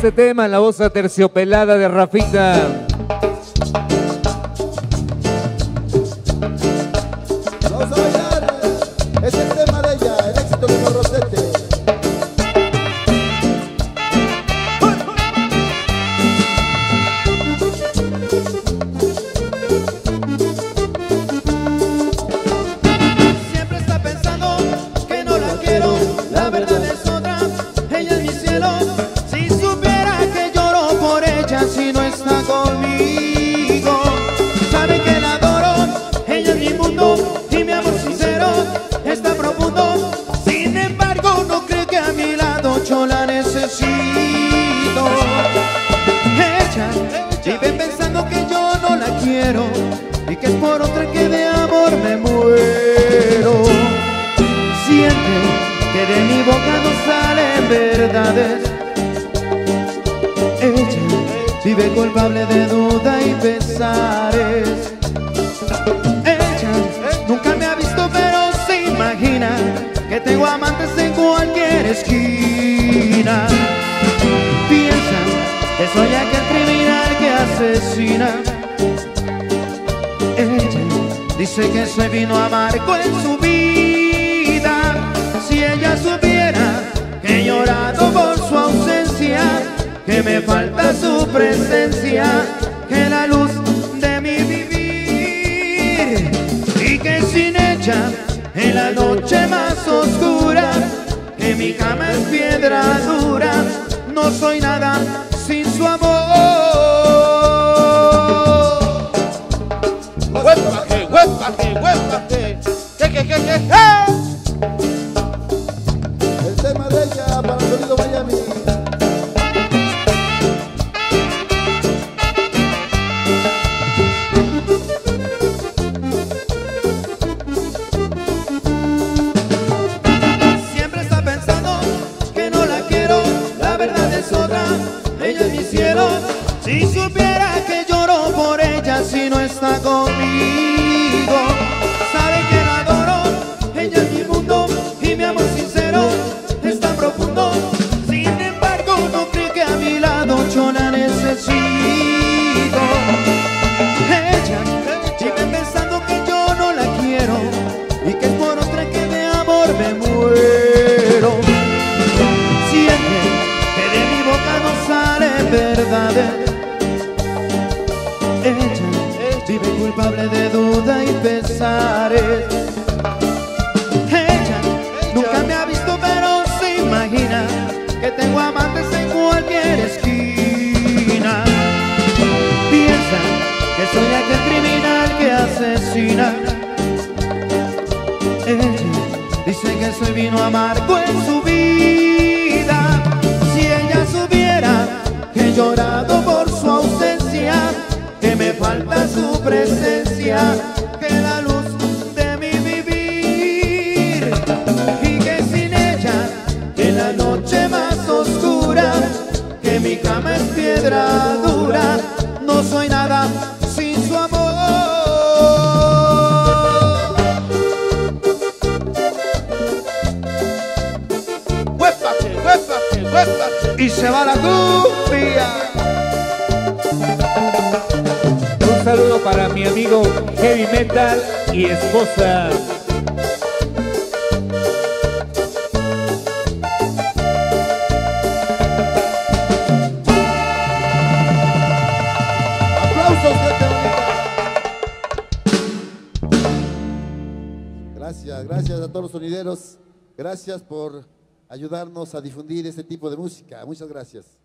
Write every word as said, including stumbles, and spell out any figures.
este tema en la voz aterciopelada de Rafita. Vamos a bailar, es el tema de ella, el éxito de los Rosete. Siempre está pensando que no la quiero, la verdad es otra, ella es mi cielo. Si supiera que lloro por ella si no está conmigo. Sabe que la adoro, ella es mi mundo y mi amor sincero está profundo. Sin embargo no cree que a mi lado yo la necesito. Ella vive pensando que yo no la quiero y que es por otra que de amor me muero. Siente que de mi boca no salen verdades. Ella vive culpable de duda y pesares. Ella nunca me ha visto pero se imagina que tengo amantes en cualquier esquina. Piensa que soy aquel criminal que asesina. Ella dice que soy vino amargo en su vida. Si ella supiera que he llorado por su ausencia, que me falta su presencia, que la luz de mi vivir, y que sin ella en la noche más oscura, que mi cama es piedra dura, no soy nada sin su amor. ¡Huépate, huépate, huépate! ¿Qué, qué, qué, qué? ¡Eh! El tema de ella para el sonido Miami. Siempre está pensando que no la quiero, la verdad es otra, ella es mi cielo. Si supiera que lloro por ella si no está conmigo. Sabe que la adoro, ella es mi mundo y mi amor sincero es tan profundo. Sin embargo no cree que a mi lado yo la necesito. Ella vive pensando que yo no la quiero y que es por otra que de amor me muero. Siente que de mi boca no salen verdades. Ella vive culpable de duda y pesares. Ella nunca me ha visto pero se imagina que tengo amantes en cualquier esquina. Piensa que soy aquel criminal que asesina. Ella dice que soy vino amargo en su vida. Si ella supiera que he llorado por su ausencia, que me falta su presencia, que la luz de mi vivir, y que sin ella en la noche más oscura, que mi cama es piedra dura, no soy nada sin su amor. ¡Huépate, huépate, huépate! Y se va la cumbia. Un saludo para mi amigo Heavy Metal y esposa. ¡Aplausos, gente bonita! Gracias, gracias a todos los sonideros. Gracias por ayudarnos a difundir este tipo de música. Muchas gracias.